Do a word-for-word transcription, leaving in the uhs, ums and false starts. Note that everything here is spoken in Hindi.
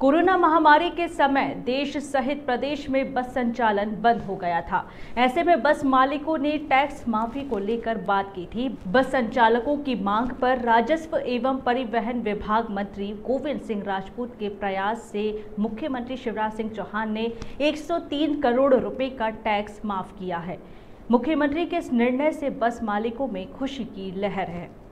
कोरोना महामारी के समय देश सहित प्रदेश में बस संचालन बंद हो गया था। ऐसे में बस मालिकों ने टैक्स माफी को लेकर बात की थी। बस संचालकों की मांग पर राजस्व एवं परिवहन विभाग मंत्री गोविंद सिंह राजपूत के प्रयास से मुख्यमंत्री शिवराज सिंह चौहान ने एक सौ तीन करोड़ रुपए का टैक्स माफ किया है। मुख्यमंत्री के इस निर्णय से बस मालिकों में खुशी की लहर है।